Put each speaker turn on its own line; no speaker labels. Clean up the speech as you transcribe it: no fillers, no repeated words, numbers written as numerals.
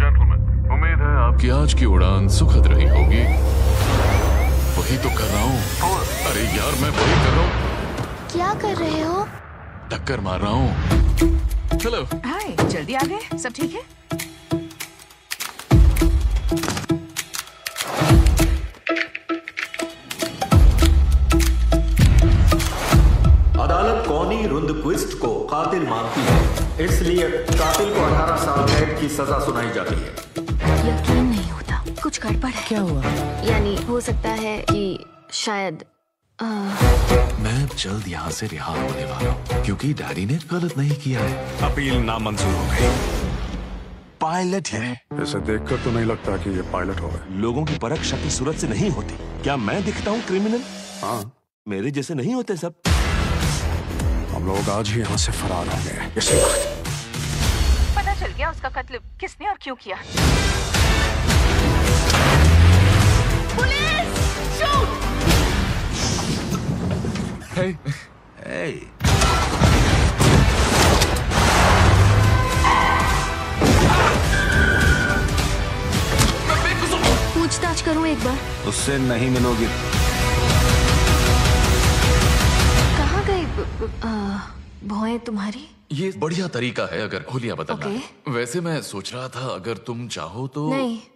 Gentleman, उम्मीद है आपकी आज की उड़ान सुखद रही होगी। वही तो कर रहा हूँ। अरे यार, मैं वही कर रहा हूँ।
क्या कर रहे हो?
टक्कर मार रहा हूँ। हेलो।
हाय, जल्दी आ गए? सब ठीक है?
अदालत कॉनी रुंदक्विस्ट को कातिल मानती है, इसलिए कातिल को 18 साल कैद की सजा सुनाई जाती है।
यकीन नहीं होता, कुछ गड़बड़ है।
क्या हुआ?
यानी हो सकता है कि शायद
मैं जल्द यहाँ से रिहा होने वाला हूँ क्योंकि डैडी ने गलत नहीं किया है।
अपील नामंजूर हो गई। पायलट है।
इसे देखकर तो नहीं लगता कि ये पायलट होगा।
लोगों की परख शक्ल सूरत से नहीं होती। क्या मैं दिखता हूँ क्रिमिनल?
हाँ,
मेरे जैसे नहीं होते सब।
हम लोग आज ही यहाँ से फरार होंगे। इसी वक्त
पता चल गया उसका कत्ल किसने और क्यों किया। पुलिस! शूट!
Hey.
Hey.
पूछताछ करूं एक बार?
उससे नहीं मिलोगी।
कहाँ गई भौएं तुम्हारी?
ये बढ़िया तरीका है अगर होलियां बदलना।
Okay.
वैसे मैं सोच रहा था अगर तुम चाहो तो।
नहीं,